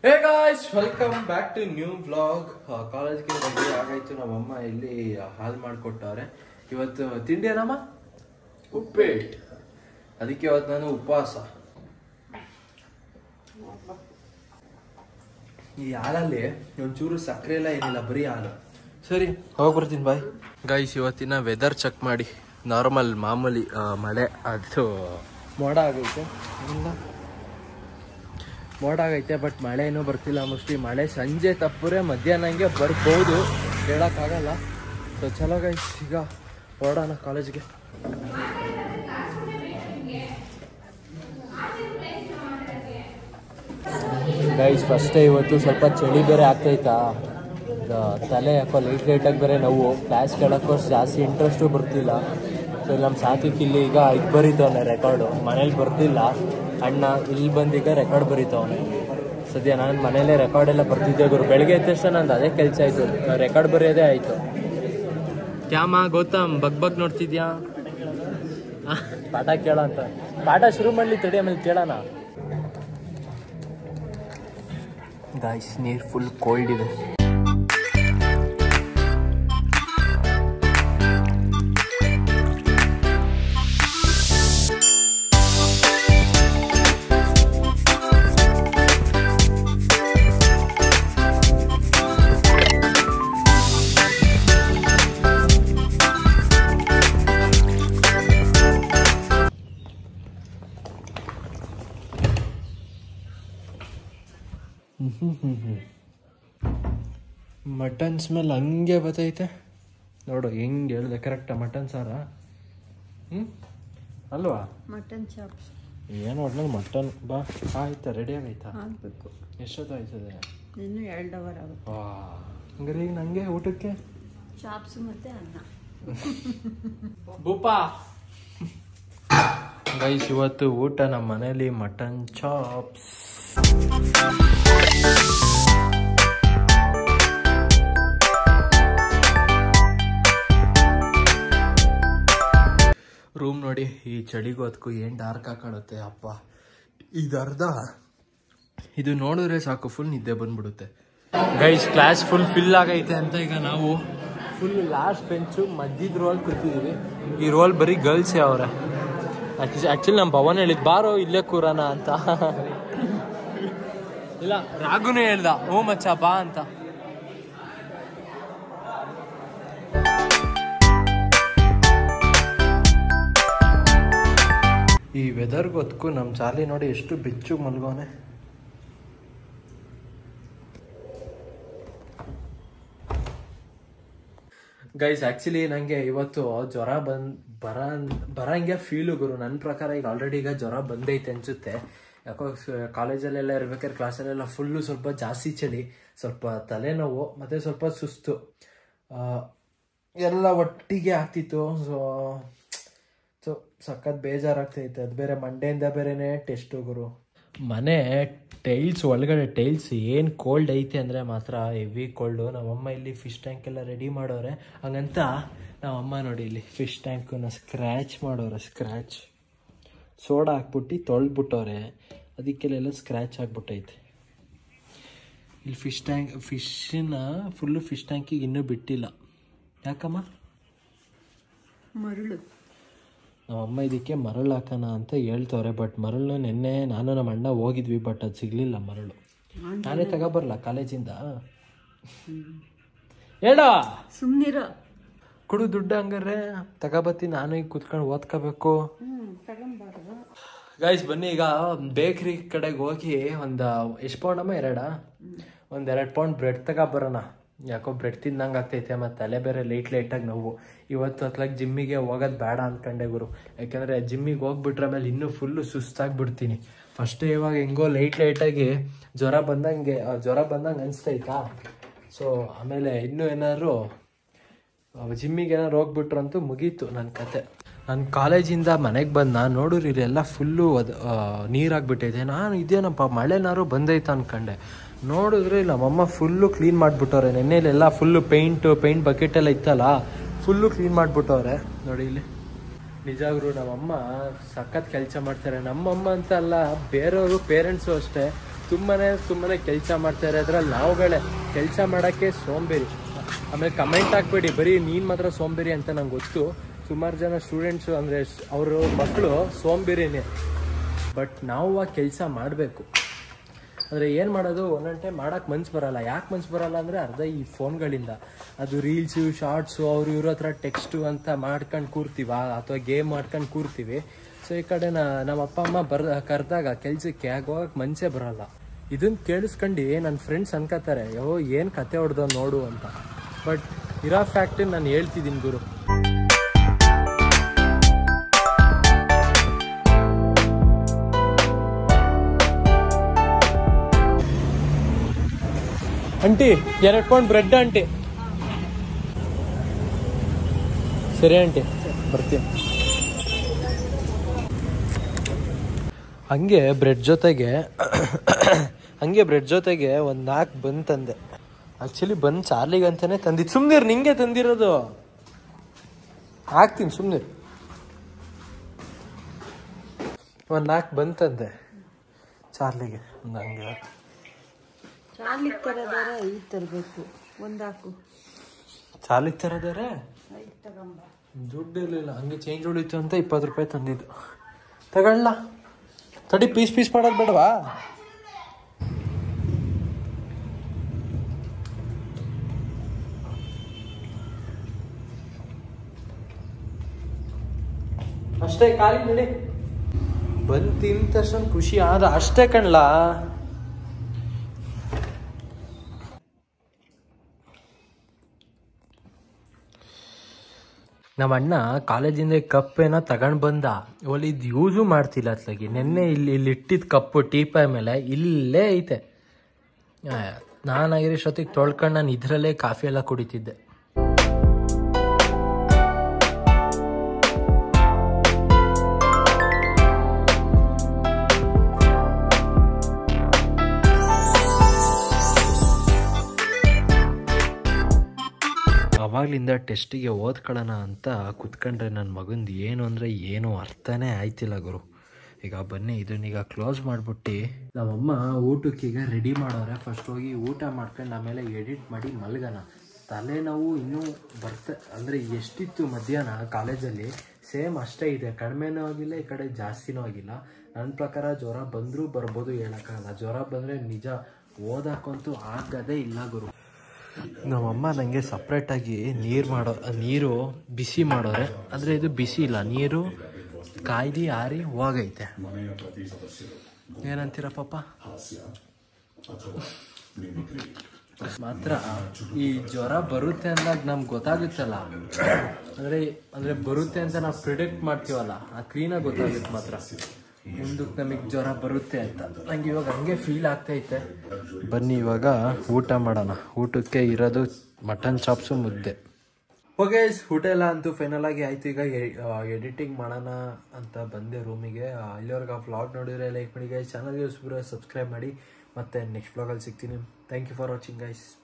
Hey guys, welcome back to new vlog. ಕಾಲೇಜ್ಗೆ ready ಆಗಾಯ್ತು. ನಮ್ಮಮ್ಮ ಇಲ್ಲಿ ಹಾಲ್ ಮಾಡಿಕೊಟ್ಟವ್ರೆ. ಇವತ್ತು ತಿಂಡಿ ಏನಮ್ಮ? ಉಪ್ಪಿಟ್ಟು. ಅದಕ್ಕೆ ಇವತ್ತು ನಾನು ಉಪವಾಸ. ಈ ಹಾಲಲ್ಲಿ ಒಂಚೂರು ಸಕ್ಕರೆ ಎಲ್ಲ ಏನಿಲ್ಲ, ಬರೀ ಹಾಲು. ಸರಿ, ಹೋಗ್ಬರ್ತೀನಿ, ಬಾಯ್. ಗೈಸ್, ಇವತ್ತಿನ ವೆದರ್ ಚೆಕ್ ಮಾಡಿ. ನಾರ್ಮಲ್ ಮಾಮೂಲಿ ಮಳೆ, ಅದು ಮೋಡ ಆಗೈತೆ. ಮೋಡ ಆಗೈತೆ, ಬಟ್ ಮಳೆ ಏನೂ ಬರ್ತಿಲ್ಲ. ಮೋಸ್ಟ್ಲಿ ಮಳೆ ಸಂಜೆ ತಪ್ಪರೆ ಮಧ್ಯಾಹ್ನಂಗೆ ಬರ್ಬೋದು, ಹೇಳೋಕ್ಕಾಗಲ್ಲ. ಸೊ ಚಲೋ ಗೈಸ್, ಈಗ ಹೊರಡೋಣ ಕಾಲೇಜ್ಗೆ. ಗೈಸ್, ಫಸ್ಟೇ ಇವತ್ತು ಸ್ವಲ್ಪ ಚಳಿ ಬೇರೆ ಆಗ್ತೈತಾ, ತಲೆ ಯಾಕೋ ಲೈಟಾಗಿ ಬೇರೆ ನೋವು. ಕ್ಲಾಸ್ ಕೇಳೋಕ್ಕಷ್ಟು ಜಾಸ್ತಿ ಇಂಟ್ರೆಸ್ಟು ಬರ್ತಿಲ್ಲ. ಸೊ ಇಲ್ಲಿ ನಮ್ಮ ಸಾಕಿಕ್ ಇಲ್ಲಿ ಈಗ ಇದು ಬರೀತವನೆ ರೆಕಾರ್ಡು. ಮನೇಲಿ ಬರ್ತಿಲ್ಲ ಅಣ್ಣ, ಇಲ್ಲಿ ಬಂದೀಗ ರೆಕಾರ್ಡ್ ಬರೀತವನೆ. ಸದ್ಯ ನಾನು ಮನೇಲೇ ರೆಕಾರ್ಡೆಲ್ಲ ಬರ್ತಿದ್ದೆ ಗುರು. ಬೆಳಗ್ಗೆ ಎದ್ದ ತಕ್ಷಣ ನಂದು ಅದೇ ಕೆಲಸ ಆಯಿತು, ರೆಕಾರ್ಡ್ ಬರೆಯೋದೇ ಆಯಿತು. ಕ್ಯಾಮ ಗೌತಮ್ ಬಗ್ ನೋಡ್ತಿದ್ಯಾ? ಪಾಠ ಕೇಳ ಅಂತ. ಪಾಠ ಶುರು ಮಾಡಲಿ ತಡಿ, ಆಮೇಲೆ ಕೇಳೋಣ. ಗಾಯ್ಸ್, ನೀರು ಫುಲ್ ಕೋಲ್ಡ್ ಇದೆ. ಮಟನ್ ಸ್ಮೆಲ್ ಹಂಗೆ ಬತ್ತೈತೆ ನೋಡು. ಹೆಂಗೆ ಹೇಳ್ದೆ ಕರೆಕ್ಟಾ? ಮಟನ್ ಸಾರ ಅಲ್ವಾ? ಮಟನ್ ಚಾಪ್ಸ್ ಏನು ಒಟ್ನಲ್ಲಿ ಮಟನ್. ಬಾ, ಆಯ್ತಾ? ರೆಡಿ ಆಗೈತಾ? ಆಗಬೇಕು. ಎಷ್ಟೊತ್ತು ಆಯ್ತದೆ? ಇನ್ನು 2 ಅವರ್ ಆಗುತ್ತೆ. ಹಂಗಾರೆ ಈಗ ನನಗೆ ಊಟಕ್ಕೆ ಚಾಪ್ಸ್ ಮತ್ತೆ ಅನ್ನ. ಬೂಪಾ ಗೈಸ್, ಇವತ್ತು ಊಟ ನಮ್ಮ ಮನೇಲಿ ಮಟನ್ ಚಾಪ್ಸ್. ರೂಮ್ ನೋಡಿ, ಈ ಚಳಿಗೂ ಅದಕ್ಕೂ ಏನು ಡಾರ್ಕ್ ಹಾಕಾಡುತ್ತೆ ಅಪ್ಪ. ಇದು ನೋಡಿದ್ರೆ ಸಾಕು, ಫುಲ್ ನಿದ್ದೆ ಬಂದ್ಬಿಡುತ್ತೆ. ಗೈಸ್, ಕ್ಲಾಸ್ ಫುಲ್ ಫಿಲ್ ಆಗೈತೆ ಅಂತ ಈಗ ನಾವು ಫುಲ್ ಲಾಸ್ಟ್ ಬೆಂಚು ಮಧ್ಯದ ರೋಲ್ ಕೂತಿದ್ದೀವಿ. ಈ ರೋಲ್ ಬರೀ ಗರ್ಲ್ಸೇ ಅವ್ರೆ. ಆ್ಯಕ್ಚುಲಿ ನಮ್ಮ ಭವನ್ ಹೇಳಿದ್ ಬಾರೋ ಇಲ್ಲೇ ಕೂರೋಣ ಅಂತ. ಇಲ್ಲ, ರಾಘುನೇ ಹೇಳ್ದ ಓ ಮಚ್ಚ ಬಾ ಅಂತ. ಈ ವೆದರ್ ಗೊತ್ತಕ್ಕೂ ನಮ್ಮ ಚಾಲಿ ನೋಡಿ ಎಷ್ಟು ಬೆಚ್ಚು ಮಲ್ಗೋನೆ. ಗೈಸ್, ಆ್ಯಕ್ಚುಲಿ ನನಗೆ ಇವತ್ತು ಜ್ವರ ಬರಂಗೆ ಫೀಲು ಗುರು. ನನ್ನ ಪ್ರಕಾರ ಈಗ ಆಲ್ರೆಡಿ ಈಗ ಜ್ವರ ಬಂದೈತೆ ಅನ್ಸುತ್ತೆ. ಯಾಕೋ ಕಾಲೇಜಲ್ಲೆಲ್ಲ ಇರ್ಬೇಕಾದ್ರೆ ಕ್ಲಾಸಲ್ಲೆಲ್ಲ ಫುಲ್ಲು ಸ್ವಲ್ಪ ಜಾಸ್ತಿ ಚಳಿ, ಸ್ವಲ್ಪ ತಲೆನೋವು ಮತ್ತು ಸ್ವಲ್ಪ ಸುಸ್ತು ಎಲ್ಲ ಒಟ್ಟಿಗೆ ಆಗ್ತಿತ್ತು. ಸೊ ಸಖತ್ ಬೇಜಾರಾಗ್ತೈತೆ. ಅದು ಬೇರೆ ಮಂಡೆಯಿಂದ ಬೇರೆನೇ ಟೆಸ್ಟು ಗುರು. ಮನೆ ಟೈಲ್ಸ್ ಒಳಗಡೆ ಟೈಲ್ಸ್ ಏನು ಕೋಲ್ಡ್ ಐತೆ ಅಂದರೆ ಮಾತ್ರ ಹೆವಿ ಕೋಲ್ಡು. ನಮ್ಮಮ್ಮ ಇಲ್ಲಿ ಫಿಶ್ ಟ್ಯಾಂಕ್ ಎಲ್ಲ ರೆಡಿ ಮಾಡೋರೆ. ಹಂಗಂತ ನಮ್ಮಮ್ಮ ನೋಡಿ ಇಲ್ಲಿ ಫಿಶ್ ಟ್ಯಾಂಕನ್ನ ಸ್ಕ್ರ್ಯಾಚ್ ಮಾಡೋರೆ. ಸ್ಕ್ರ್ಯಾಚ್ ಸೋಡಾ ಹಾಕ್ಬಿಟ್ಟು ತೊಳೆದ್ಬಿಟ್ಟವ್ರೆ, ಅದಕ್ಕೆಲ್ಲ ಸ್ಕ್ರ್ಯಾಚ್ ಆಗ್ಬಿಟ್ಟೈತೆ. ಇಲ್ಲಿ ಫಿಶ್ಶನ್ನ ಫುಲ್ಲು ಫಿಶ್ ಟ್ಯಾಂಕಿಗೆ ಇನ್ನೂ ಬಿಟ್ಟಿಲ್ಲ. ಯಾಕಮ್ಮ? ಮರಳು. ನಮ್ಮಮ್ಮ ಇದಕ್ಕೆ ಮರಳು ಹಾಕೋಣ ಅಂತ ಹೇಳ್ತವ್ರೆ. ಬಟ್ ಮರಳು ನೆನ್ನೆ ನಾನು ನಮ್ಮ ಅಣ್ಣ ಹೋಗಿದ್ವಿ, ಬಟ್ ಅದು ಸಿಗಲಿಲ್ಲ ಮರಳು. ನಾನೇ ತಗೊಬರಲ್ಲ ಕಾಲೇಜಿಂದ? ಹೇಳ ಸುಮ್ಮನಿರೋ, ಕೊಡು ದುಡ್ಡು. ಹಂಗಾರೆ ತಗೊಬತ್ತೀನಿ, ನಾನು ಈಗ ಕುತ್ಕೊಂಡು ಓದ್ಕೋಬೇಕು. ಗೈಸ್, ಬನ್ನಿ ಈಗ ಬೇಕ್ರಿ ಕಡೆಗೆ ಹೋಗಿ ಎಷ್ಟು ಪೌಂಡಮ್ಮ? 2 ಪೌಂಡ್ ಬ್ರೆಡ್ ತಗೊಬರೋಣ. ಯಾಕೋ ಬ್ರೆಡ್ ತಿಂದಂಗೆ ಆಗ್ತೈತೆ, ಮತ್ತು ತಲೆ ಬೇರೆ ಲೈಟಾಗಿ ನೋವು. ಇವತ್ತು ಅತ್ಲಾಗ ಜಿಮ್ಮಿಗೆ ಹೋಗೋದು ಬೇಡ ಅಂದ್ಕೊಂಡೆ ಗುರು. ಯಾಕೆಂದರೆ ಜಿಮ್ಮಿಗೆ ಹೋಗ್ಬಿಟ್ರೆ ಆಮೇಲೆ ಇನ್ನೂ ಫುಲ್ಲು ಸುಸ್ತಾಗಿಬಿಡ್ತೀನಿ. ಫಸ್ಟೇ ಇವಾಗ ಹೆಂಗೋ ಲೈಟಾಗಿ ಜ್ವರ ಬಂದಂಗೆ ಅನಿಸ್ತೈತಾ. ಸೊ ಆಮೇಲೆ ಇನ್ನೂ ಏನಾದ್ರು ಜಿಮ್ಮಿಗೆ ಏನಾದ್ರು ಹೋಗ್ಬಿಟ್ರಂತೂ ಮುಗೀತು ನನ್ನ ಕತೆ. ನಾನು ಕಾಲೇಜಿಂದ ಮನೆಗೆ ಬಂದು ನಾನು ನೋಡಿರಿ ಇಲ್ಲೆಲ್ಲ ಫುಲ್ಲು ನೀರಾಗಿಬಿಟ್ಟೈತೆ. ನಾನು ಇದೇನಪ್ಪ ಮಳೆನಾರು ಬಂದೈತೆ ಅಂದ್ಕೊಂಡೆ. ನೋಡಿದ್ರೆ ನಮ್ಮಮ್ಮ ಫುಲ್ಲು ಕ್ಲೀನ್ ಮಾಡಿಬಿಟ್ಟವ್ರೆ. ನೆನ್ನೆಲೆಲ್ಲ ಫುಲ್ಲು ಪೇಂಟ್ ಬಕೆಟೆಲ್ಲ ಇತ್ತಲ್ಲ, ಫುಲ್ಲು ಕ್ಲೀನ್ ಮಾಡಿಬಿಟ್ಟವ್ರೆ ನೋಡಿ ಇಲ್ಲಿ. ನಿಜಾಗ್ರು ನಮ್ಮಮ್ಮ ಸಖತ್ ಕೆಲಸ ಮಾಡ್ತಾರೆ. ನಮ್ಮಮ್ಮ ಅಂತ ಅಲ್ಲ, ಬೇರೆಯವರು ಪೇರೆಂಟ್ಸು ಅಷ್ಟೇ ಸುಮ್ಮನೆ ಕೆಲಸ ಮಾಡ್ತಾರೆ. ಅದ್ರಲ್ಲಿ ನಾವುಗಳೇ ಕೆಲಸ ಮಾಡೋಕ್ಕೆ ಸೋಂಬೇರಿ. ಆಮೇಲೆ ಕಮೆಂಟ್ ಹಾಕ್ಬೇಡಿ ಬರೀ ನೀನು ಮಾತ್ರ ಸೋಂಬೇರಿ ಅಂತ. ನಂಗೆ ಗೊತ್ತು ಸುಮಾರು ಜನ ಸ್ಟೂಡೆಂಟ್ಸು ಅಂದರೆ ಅವರು ಮಕ್ಕಳು ಸೋಂಬೇರಿನೇ. ಬಟ್ ನಾವು ಆ ಕೆಲಸ ಮಾಡಬೇಕು. ಅಂದರೆ ಏನು ಮಾಡೋದು, ಒಂದೊಂದು ಟೈಮ್ ಮಾಡೋಕ್ಕೆ ಮನ್ಸು ಬರೋಲ್ಲ. ಯಾಕೆ ಮನ್ಸು ಬರೋಲ್ಲ ಅಂದರೆ ಅರ್ಧ ಈ ಫೋನ್ಗಳಿಂದ. ಅದು ರೀಲ್ಸು, ಶಾರ್ಟ್ಸು, ಇವ್ರ ಹತ್ರ ಟೆಕ್ಸ್ಟು ಅಂತ ಮಾಡ್ಕೊಂಡು ಕೂರ್ತೀವ, ಅಥವಾ ಗೇಮ್ ಮಾಡ್ಕೊಂಡು ಕೂರ್ತೀವಿ. ಸೊ ಈ ಕಡೆ ನಮ್ಮ ಅಪ್ಪ ಅಮ್ಮ ಕರೆದಾಗ ಕೆಲ್ಸಕ್ಕೆ ಹೋಗಕ್ಕೆ ಮನಸ್ಸೇ ಬರೋಲ್ಲ. ಇದನ್ನು ಕೇಳಿಸ್ಕೊಂಡು ನನ್ನ ಫ್ರೆಂಡ್ಸ್ ಅನ್ಕೋತಾರೆ, ಏನು ಕತೆ ಹೊಡೆದೋ ನೋಡು ಅಂತ. ಬಟ್ ಇರೋ ಫ್ಯಾಕ್ಟ್ ನಾನು ಹೇಳ್ತಿದ್ದೀನಿ ಗುರು. Aunty 2 pound bread aunty. ಸರಿ ಆಂಟಿ, ಬರ್ತೀನಿ. ಹಂಗೆ ಬ್ರೆಡ್ ಜೊತೆಗೆ ಒಂದು 4 ಬನ್ ತಂದೆ. ಆ್ಯಕ್ಚುಲಿ ಬನ್ ಚಾರ್ಲಿಗೆ ಅಂತಾನೆ ತಂದಿದ್ದು. ಸುಮ್ಮನಿರು, ನಿಂಗೆ ತಂದಿರೋದು. ಹಾಕ್ತೀನಿ ಸುಮ್ಮನಿರು. ಒಂದು 4 ಬನ್ ತಂದೆ ಚಾರ್ಲಿಗೆ. ಒಂದು ಹಂಗೆ ಚಾರ್ಲಿಗೆ ತರದಾರೆ ಈ ತರಬೇಕು. ಒಂದು ಹಾಕು. ಚಾರ್ಲಿಗೆ ತರದಾರೆ ದುಡ್ಡು ಇರಲಿಲ್ಲ, ಹಂಗೆ ಚೇಂಜ್ ಉಳಿತು ಅಂತ 20 ರೂಪಾಯಿ ತಂದಿದ್ದು. ತಗೊಳ್ಳ ತಡಿ, ಪೀಸ್ ಮಾಡೋದು ಬೇಡವಾ? ಅಷ್ಟೇ, ಖಾಲಿ ನಡಿ. ಬಂದು ತಿಂದ ತಕ್ಷಣ ಖುಷಿ ಆದ ಅಷ್ಟೇ ಕಣ್ಲ. ನಮ್ಮ ಅಣ್ಣ ಕಾಲೇಜಿಂದ ಕಪ್ ಏನೋ ತಗೊಂಡು ಬಂದ. ಒಳ್ಳೆ ಇದು ಯೂಸು ಮಾಡ್ತಿಲ್ಲ ಅತ್ಲಾಗಿ. ನೆನ್ನೆ ಇಲ್ಲಿ ಇಟ್ಟಿದ್ದ ಕಪ್ಪು ಟೀಪಾಯ್ ಮೇಲೆ ಇಲ್ಲೇ ಐತೆ. ನಾನಾಗಿರೋಷ್ಟೊತ್ತಿಗೆ ತೊಳ್ಕೊಂಡು ನಾನು ಇದರಲ್ಲೇ ಕಾಫಿ ಎಲ್ಲ ಕುಡಿತಿದ್ದೆ. ಅವಾಗಲಿಂದ ಟೆಸ್ಟಿಗೆ ಓದ್ಕೊಳ್ಳೋಣ ಅಂತ ಕುತ್ಕೊಂಡ್ರೆ ನನ್ನ ಮಗಂದು ಏನು ಅಂದರೆ ಏನೂ ಅರ್ಥನೇ ಆಯ್ತಿಲ್ಲ ಗುರು. ಈಗ ಬನ್ನಿ ಇದನ್ನೀಗ ಕ್ಲೋಸ್ ಮಾಡಿಬಿಟ್ಟು ನಮ್ಮಮ್ಮ ಊಟಕ್ಕೀಗ ರೆಡಿ ಮಾಡೋರೆ. ಫಸ್ಟ್ ಹೋಗಿ ಊಟ ಮಾಡ್ಕೊಂಡು ಆಮೇಲೆ ಎಡಿಟ್ ಮಾಡಿ ಮಲ್ಗೋಣ. ತಲೆನೋವು ಇನ್ನೂ ಅಂದರೆ ಎಷ್ಟಿತ್ತು ಮಧ್ಯಾಹ್ನ ಕಾಲೇಜಲ್ಲಿ ಸೇಮ್ ಅಷ್ಟೇ ಇದೆ. ಕಡಿಮೆನೂ ಆಗಿಲ್ಲ, ಈ ಕಡೆ ಜಾಸ್ತಿನೂ ಆಗಿಲ್ಲ. ನನ್ನ ಪ್ರಕಾರ ಜ್ವರ ಬಂದರೂ ಬರ್ಬೋದು, ಹೇಳೋಕ್ಕಾಗಲ್ಲ. ಜ್ವರ ಬಂದರೆ ನಿಜ ಓದಕ್ಕಂತೂ ಆಗೋದೇ ಇಲ್ಲ ಗುರು. ನಮ್ಮಮ್ಮ ನನಗೆ ಸಪ್ರೇಟಾಗಿ ನೀರು ಬಿಸಿ ಮಾಡೋರೆ. ಅಂದರೆ ಇದು ಬಿಸಿ ಇಲ್ಲ, ನೀರು ಕಾಯ್ದು ಆರಿ ಹೋಗೈತೆ. ಏನಂತೀರ ಪಾಪ? ಮಾತ್ರ ಈ ಜ್ವರ ಬರುತ್ತೆ ಅಂದಾಗ ನಮ್ಗೆ ಗೊತ್ತಾಗುತ್ತಲ್ಲ, ಅಂದರೆ ಬರುತ್ತೆ ಅಂತ ನಾವು ಪ್ರಿಡಿಕ್ಟ್ ಮಾಡ್ತೀವಲ್ಲ, ಆ ಕ್ಲೀನಾಗಿ ಗೊತ್ತಾಗುತ್ತೆ ಮಾತ್ರ ಮುಂದಕ್ಕೆ ನಮಗೆ ಜ್ವರ ಬರುತ್ತೆ ಅಂತ. ನಂಗೆ ಇವಾಗ ಹಂಗೆ ಫೀಲ್ ಆಗ್ತೈತೆ. ಬನ್ನಿ ಇವಾಗ ಊಟ ಮಾಡೋಣ. ಊಟಕ್ಕೆ ಇರೋದು ಮಟನ್ ಚಾಪ್ಸು, ಮುದ್ದೆ. ಓಕೆ, ಊಟ ಎಲ್ಲ ಅಂತೂ ಫೈನಲ್ ಆಗಿ ಆಯಿತು. ಈಗ ಎಡಿಟಿಂಗ್ ಮಾಡೋಣ ಅಂತ ಬಂದೆ ರೂಮಿಗೆ. ಇಲ್ಲಿವರೆಗೆ ಆ ವ್ಲಾಗ್ ನೋಡಿದರೆ ಲೈಕ್ ಮಾಡಿ ಗೈಸ್, ಚಾನಲ್ಗೆ ಸಬ್ಸ್ಕ್ರೈಬ್ ಮಾಡಿ. ಮತ್ತು ನೆಕ್ಸ್ಟ್ ವ್ಲಾಗಲ್ಲಿ ಸಿಗ್ತೀನಿ. Thank you for watching guys.